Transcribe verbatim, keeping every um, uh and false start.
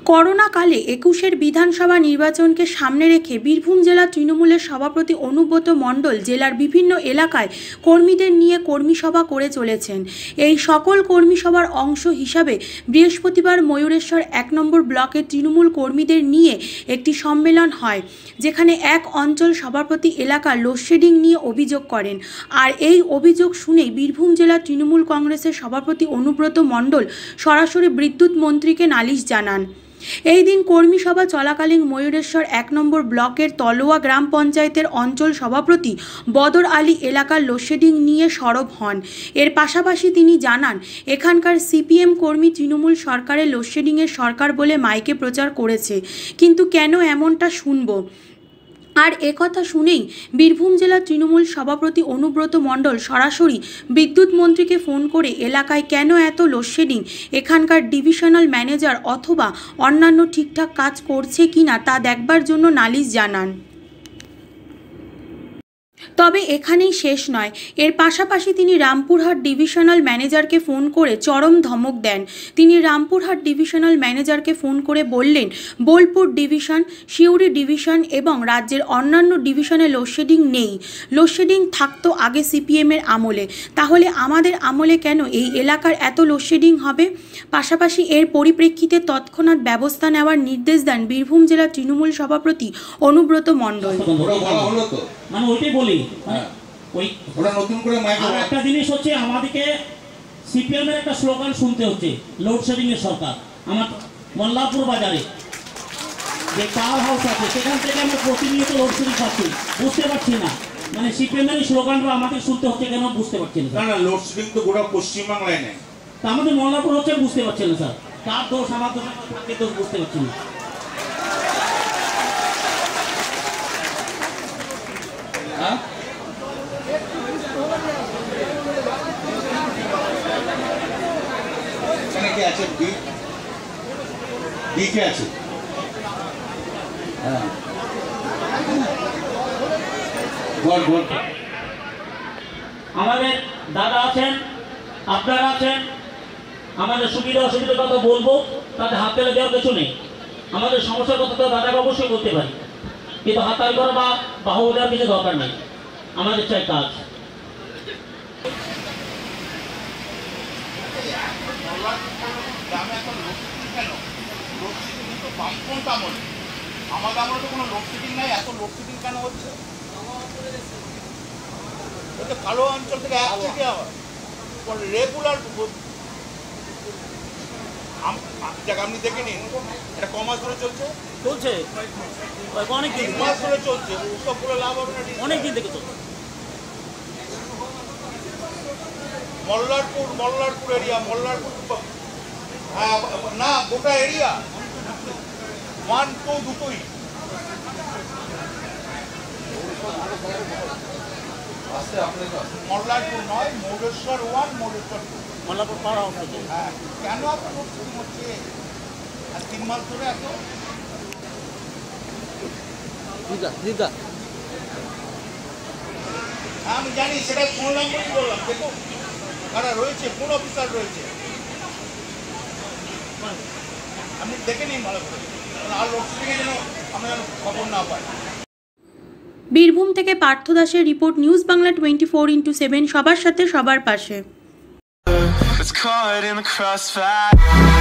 Corona কালে একুশের বিধানসভা নির্বাচনকে সামনে রেখে বীরভূম জেলা তৃণমূলের সভাপতি অনুব্রত মণ্ডল জেলার বিভিন্ন এলাকায় কর্মীদের নিয়ে কর্মী সভা করে চলেছেন। এই সকল কর্মী সভার অংশ হিসাবে বৃহস্পতিবার ময়ূরেশ্বর এক নম্বর ব্লকের তৃণমূল কর্মীদের নিয়ে একটি সম্মেলন হয়, যেখানে এক অঞ্চল সভাপতি এলাকার লোডশেডিং নিয়ে অভিযোগ করেন। আর এই অভিযোগ শুনেই বীরভূম জেলা তৃণমূল কংগ্রেসের সভাপতি অনুব্রত মণ্ডল সরাসরি বিদ্যুৎ মন্ত্রীকে নালিশ জানান। এই দিন কর্মী সভা চলাকালীন ময়ূরেশ্বর এক নম্বর ব্লকের তলোয়া গ্রাম পঞ্চায়েতের অঞ্চল সভাপতি বদর আলী এলাকার লোডশেডিং নিয়ে সরব হন। এর পাশাপাশি তিনি জানান, এখানকার সিপিএম কর্মী তৃণমূল সরকারের লোডশেডিংয়ের সরকার বলে মাইকে প্রচার করেছে, কিন্তু কেন এমনটা শুনবো। আর একথা শুনেই বীরভূম জেলা তৃণমূল সভাপতি অনুব্রত মণ্ডল সরাসরি বিদ্যুৎ মন্ত্রীকে ফোন করে এলাকায় কেন এত লোডশেডিং, এখানকার ডিভিশনাল ম্যানেজার অথবা অন্যান্য ঠিকঠাক কাজ করছে কিনা তা দেখবার জন্য নালিশ জানান। তবে এখানেই শেষ নয়, এর পাশাপাশি তিনি রামপুরহাট ডিভিশনাল ম্যানেজারকে ফোন করে চরম ধমক দেন। তিনি রামপুরহাট ডিভিশনাল ম্যানেজারকে ফোন করে বললেন, বোলপুর ডিভিশন, সিউড়ি ডিভিশন এবং রাজ্যের অন্যান্য ডিভিশনে লোডশেডিং নেই। লোডশেডিং থাকতো আগে সিপিএমের আমলে, তাহলে আমাদের আমলে কেন এই এলাকার এত লোডশেডিং হবে? পাশাপাশি এর পরিপ্রেক্ষিতে তৎক্ষণাৎ ব্যবস্থা নেওয়ার নির্দেশ দেন বীরভূম জেলা তৃণমূল সভাপতি অনুব্রত মণ্ডল। মানে ওইটাই বলি, ওই ওরা নতুন করে মাইক আর একটা জিনিস হচ্ছে, আমাদেরকে সিপিএম এর একটা স্লোগান শুনতে হচ্ছে, লোডশেডিং এর সরকার। আমার মল্লাপুর বাজারে যে পাওয়ার হাউস আছে সেখান থেকে আমরা প্রতিনিয়ত লোডশেডিং পাচ্ছি, বুঝতে পারছি না মানে সিপিএম এর স্লোগানটা আমাদের শুনতে হচ্ছে কেন বুঝতে পারছি না। না লোডশেডিং তো গোটা পশ্চিমবাংলায় নেই, তা আমাদের মল্লাপুর হচ্ছে বুঝতে পারছি না স্যার, কার দোষ আমার দোষ কাকে দোষ বুঝতে পারছি না। আছে দিকে আছে হ্যাঁ আমাদের দাদা আছেন, আপনারা আছেন, আমাদের সুবিধা অসুবিধার কথা বলবো, তাতে হাত তেলে দেওয়ার কিছু নেই। আমাদের সমস্যার কথা তো দাদাকে অবশ্যই বলতে পারি, কিন্তু হাত তালি করা বা বাহু দেওয়ার কিছু দরকার নেই। আমাদের চাই কাজ। আমাদের আমলে তো কোনো লোডশেডিং নাই, এত লোডশেডিং কেন হচ্ছে? কালো অঞ্চল থেকে এক থেকে আবার রেগুলার আপনি দেখে নিন, এটা ক মাস ধরে চলছে চলছে অনেক দিন মাস ধরে চলছে, সবগুলো লাভ হবে না, অনেক দিন থেকে চলছে। মল্লারপুর মল্লারপুর এরিয়া মল্লারপুর না গোটা এরিয়া ওয়ান টু দুটোই মল্লারপুর নয়, Mayureshwar one, Mayureshwar two, Mallarpur power house. হ্যাঁ, কেন আপনার হচ্ছে আর তিন মাস ধরে এত আমি জানি, সেটা শুনলাম বলে বললাম। দেখুন কারা রয়েছে, কোন অফিসার রয়েছে আপনি দেখে নিন ভালো করে, আর লোডশেডিংয়ে যেন আমরা যেন খবর না পাই। বীরভূম থেকে পার্থ দাসের রিপোর্ট, news Bangla twenty four into seven, সবার সাথে সবার পাশে।